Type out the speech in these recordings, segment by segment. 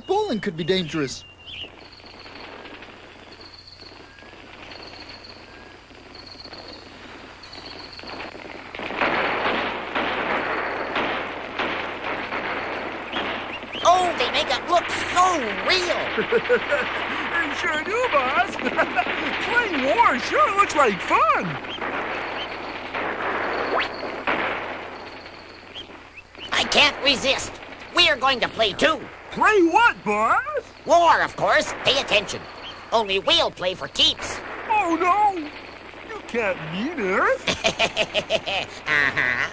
pulling could be dangerous. Oh, they make it look so real. They sure do, boss. Playing war sure looks like fun. I can't resist. We are going to play too. Play what, boss? War, of course. Pay attention. Only we'll play for keeps. Oh, no. You can't beat us. Uh-huh.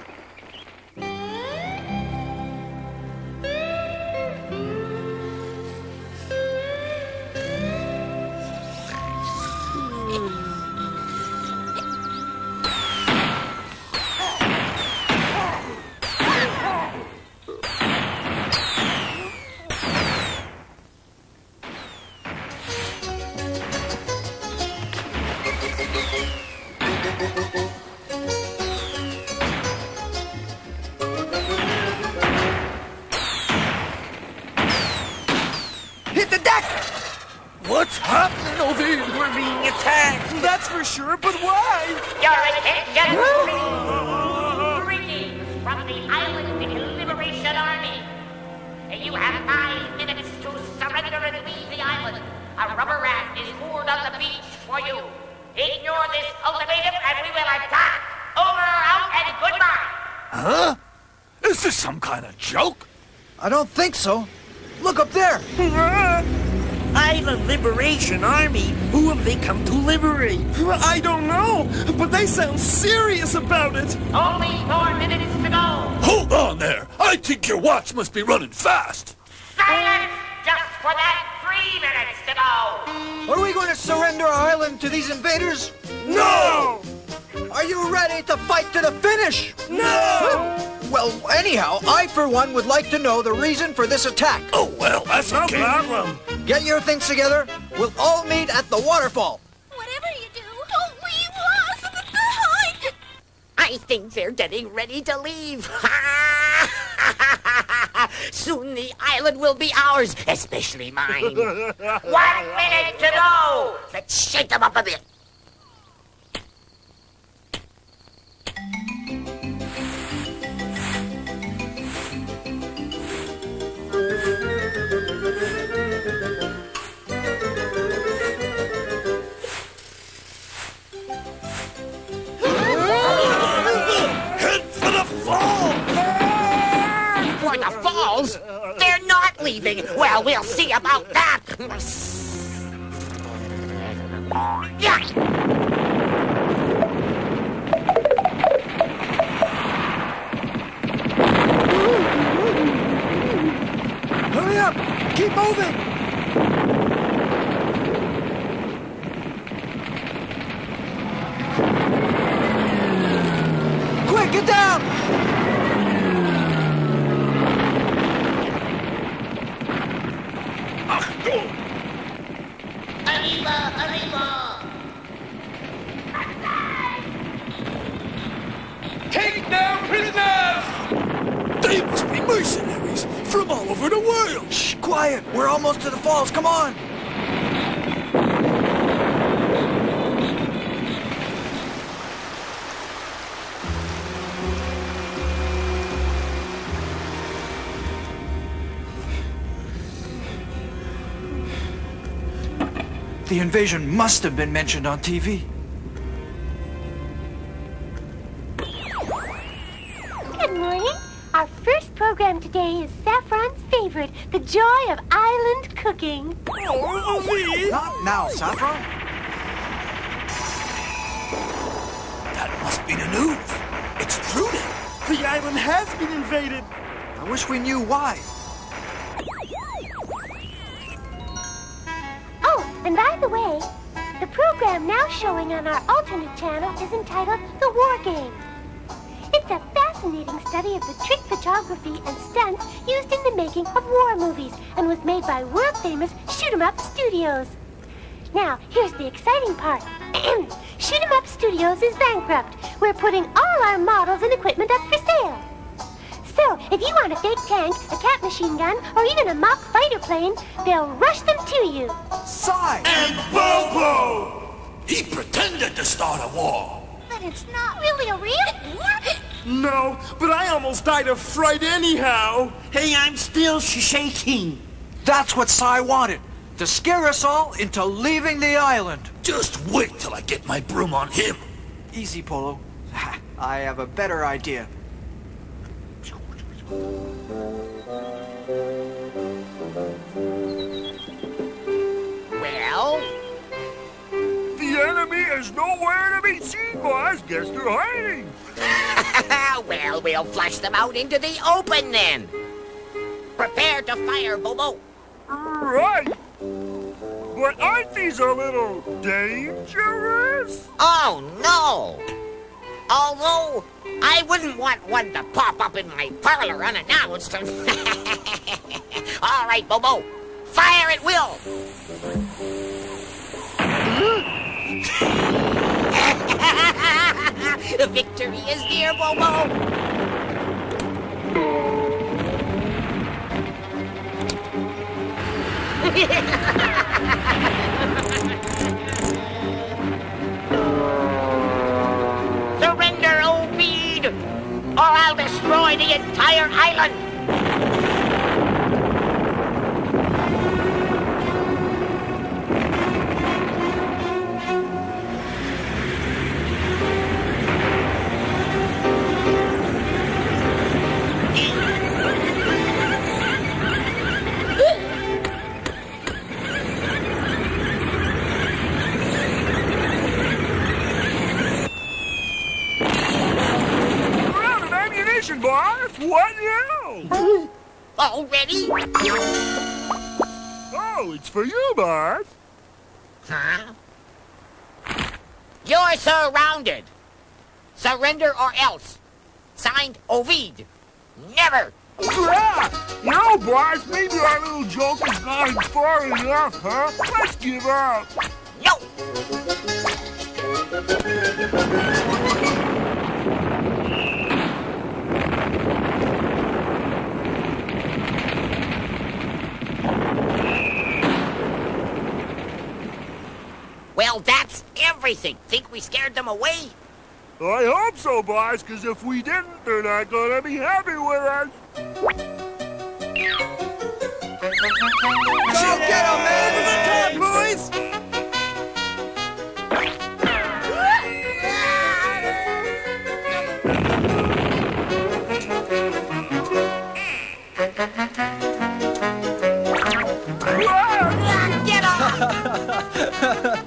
Hit the deck! What's happening over here? We're being attacked. That's for sure, but why? Your attention, please. Greetings from the Island Liberation Army. You have 5 minutes to surrender and leave the island. A rubber raft is moored on the beach for you. Ignore this ultimatum and we will attack. Over, out, and goodbye. Huh? Is this some kind of joke? I don't think so. Look up there. Island Liberation Army? Who have they come to liberate? I don't know, but they sound serious about it. Only 4 minutes to go. Hold on there. I think your watch must be running fast. Silence! Just for that 3 minutes to go. Are we going to surrender our island to these invaders? No! Are you ready to fight to the finish? No! Well, anyhow, I for one would like to know the reason for this attack. Oh, well, that's no problem. Get your things together. We'll all meet at the waterfall. Whatever you do, don't leave us behind. I think they're getting ready to leave. Soon the island will be ours, especially mine. 1 minute to go. Let's shake them up a bit. Head for the fall! For the falls? They're not leaving. Well, we'll see about that. Yeah. Hurry up! Keep moving! Quick, get down! Achtung! Arriba, arriba. Take down prisoners! They must be mercenaries from all over the world. Shh, quiet! We're almost to the falls, come on! The invasion must have been mentioned on TV. Good morning. Our first program today is Saffron's favorite, the joy of island cooking. Oh, me? Not now, Saffron. That must be the news. It's true then. The island has been invaded. I wish we knew why. Oh, and by the way, the program now showing on our alternate channel is entitled The War Game. It's a fascinating study of the trick photography and stunts used in the making of war movies and was made by world-famous Shoot 'em Up Studios. Now, here's the exciting part. Shoot 'em Up Studios is bankrupt. We're putting all our models and equipment up for sale. So, if you want a big tank, a cat machine gun, or even a mock fighter plane, they'll rush them to you. Sai! And Bobo! He pretended to start a war. But it's not really a real war. No, but I almost died of fright anyhow. Hey, I'm still shaking. That's what Sai wanted. To scare us all into leaving the island. Just wait till I get my broom on him. Easy, Polo. I have a better idea. Well? The enemy is nowhere to be seen, boys. Guess they're hiding. Well, we'll flush them out into the open then. Prepare to fire, Bobo. Right. But aren't these a little dangerous? Oh, no. Although, I wouldn't want one to pop up in my parlor unannounced. All right, Bobo. Fire at will. Victory is near, Bobo. Surrender, Ovid, or I'll destroy the entire island. Boss, what now? Already? Oh, it's for you, boss. Huh? You're surrounded. Surrender or else. Signed, Ovid. Never. No, boss, maybe our little joke has gone far enough, huh? Let's give up. No. Well, that's everything. Think we scared them away? I hope so, boss, because if we didn't, they're not gonna be happy with us. Go get him, man! To the top, boys! Get off!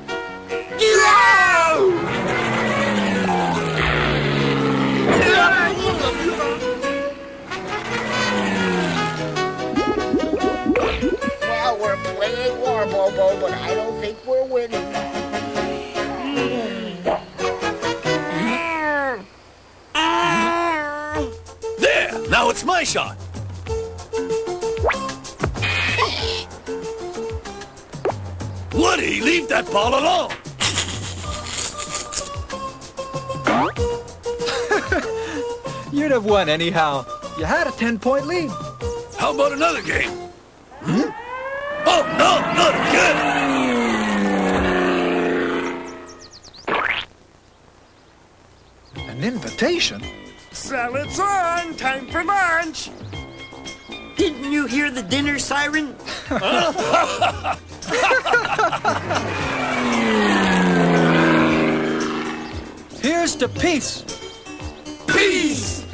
Well, we're playing war, Bobo, but I don't think we're winning. There! Now it's my shot. Woody, leave that ball alone! You'd have won anyhow. You had a 10-point lead. How about another game? Hmm? Oh, no, not again! An invitation? Salad's on! Time for lunch! Didn't you hear the dinner siren? Here's to peace. Peace!